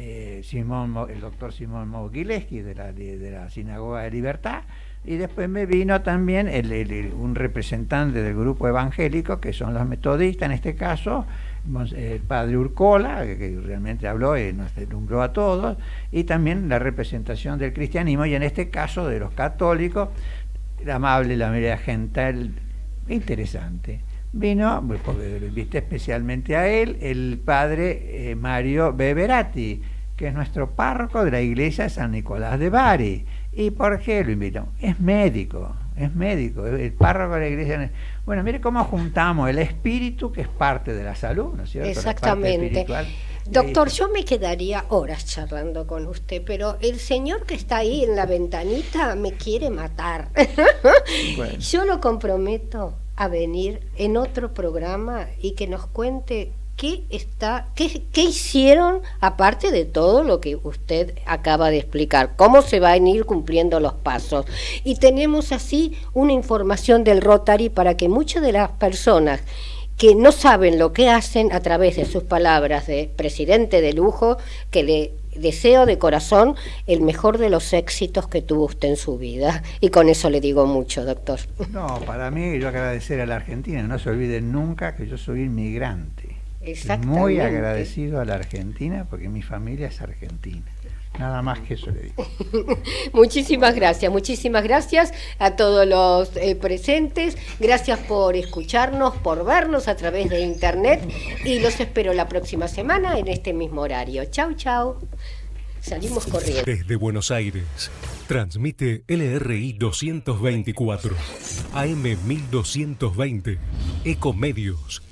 el doctor Simón Mogileski de la Sinagoga de Libertad, y después me vino también un representante del grupo evangélico, que son los metodistas en este caso, el padre Urcola, que realmente habló y nos nombró a todos, y también la representación del cristianismo, y en este caso de los católicos, la amable, la María Gental, interesante. Vino, porque lo invité especialmente a él, el padre Mario Beverati, que es nuestro párroco de la iglesia de San Nicolás de Bari. ¿Y por qué lo invitamos? Es médico, el párroco de la iglesia. Bueno, mire cómo juntamos el espíritu, que es parte de la salud, ¿no es cierto? Exactamente. Doctor, yo me quedaría horas charlando con usted, pero el señor que está ahí en la ventanita me quiere matar. Bueno. Yo lo comprometo a venir en otro programa y que nos cuente qué hicieron, aparte de todo lo que usted acaba de explicar, cómo se van a ir cumpliendo los pasos. Y tenemos así una información del Rotary para que muchas de las personas que no saben lo que hacen, a través de sus palabras de presidente de lujo, que le deseo de corazón el mejor de los éxitos que tuvo usted en su vida. Y con eso le digo mucho, doctor. No, para mí, yo agradecer a la Argentina, no se olviden nunca que yo soy inmigrante. Exactamente. Muy agradecido a la Argentina porque mi familia es argentina. Nada más que eso le digo. Muchísimas gracias a todos los presentes. Gracias por escucharnos, por vernos a través de internet, y los espero la próxima semana en este mismo horario. Chau, chau. Salimos corriendo. Desde Buenos Aires, transmite LRI 224, AM 1220, Ecomedios.